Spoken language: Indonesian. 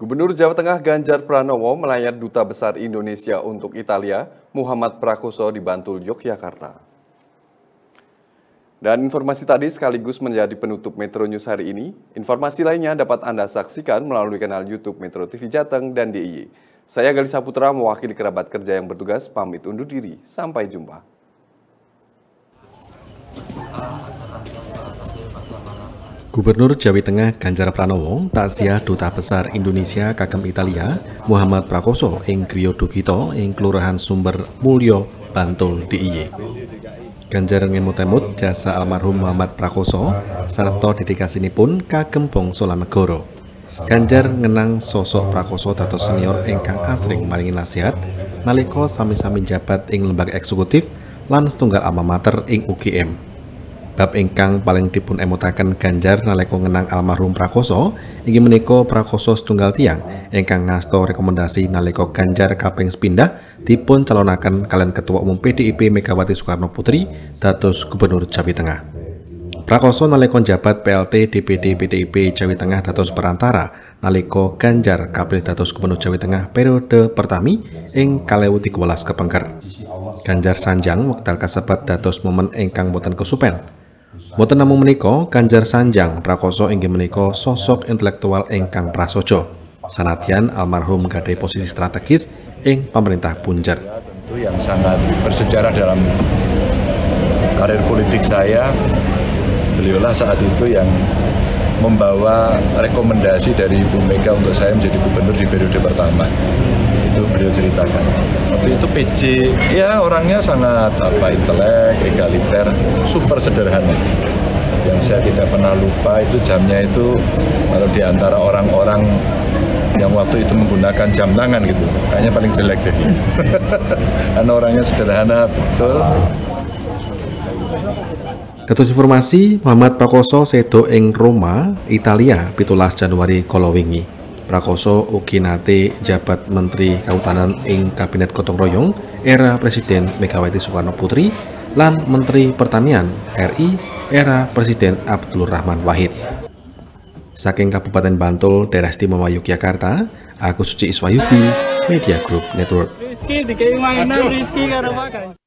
Gubernur Jawa Tengah Ganjar Pranowo melayat Duta Besar Indonesia untuk Italia, Muhammad Prakoso di Bantul, Yogyakarta. Dan informasi tadi sekaligus menjadi penutup Metro News hari ini. Informasi lainnya dapat Anda saksikan melalui kanal YouTube Metro TV Jateng dan DIY. Saya Galih Saputra mewakili kerabat kerja yang bertugas pamit undur diri. Sampai jumpa. Gubernur Jawa Tengah Ganjar Pranowo takziah Duta Besar Indonesia kagem Italia Muhammad Prakoso ing Griya Dugita ing Kelurahan Sumber Mulyo, Bantul, DIY. Ganjar ngemut-emut jasa almarhum Muhammad Prakoso sarta dedikasinipun kagem bangsa lan negara. Ganjar ngenang sosok Prakoso dados senior ingkang asring maringi nasihat nalika sami-sami njabat ing lembaga eksekutif lan setunggal alma mater ing UGM. Bab ingkang paling dipun emutaken Ganjar nalika ngenang almarhum Prakoso inggih menika Prakoso setunggal tiyang ingkang ngasta rekomendasi nalika Ganjar kaping sepindhah dipun calonaken kalian Ketua Umum PDIP Megawati Soekarno Putri dados Gubernur Jawa Tengah. Prakoso nalika njabat PLT DPD PDIP Jawa Tengah dados perantara nalika Ganjar kapilih dados Gubernur Jawa Tengah periode pertami ing 2013 kepengker. Ganjar sanjang wekdal kasebat dados momen ingkang boten kesupen. Boten namung menika, Ganjar sanjang Prakoso inggih menika sosok intelektual ingkang prasaja. Sanadyan almarhum gadhahi posisi strategis ing pemerintah punjer. Tentu yang sangat bersejarah dalam karir politik saya, beliaulah saat itu yang membawa rekomendasi dari Ibu Mega untuk saya menjadi gubernur di periode pertama. Itu beliau ceritakan. Waktu itu PJ, ya orangnya sangat intelek, egaliter, super sederhana. Yang saya tidak pernah lupa itu jamnya itu kalau di antara orang-orang yang waktu itu menggunakan jam tangan gitu, kayaknya paling jelek deh. Karena orangnya sederhana, betul. Dados informasi, Muhammad Prakoso sedo ing Roma, Italia, 17 Januari kala wingi. Prakoso ugi nate jabat Menteri Kautanan ing Kabinet Gotong Royong era Presiden Megawati Soekarno Putri lan Menteri Pertanian RI era Presiden Abdul Rahman Wahid. Saking Kabupaten Bantul, Daerah Istimewa Yogyakarta, Agus Suci Iswayudi, Media Group Network.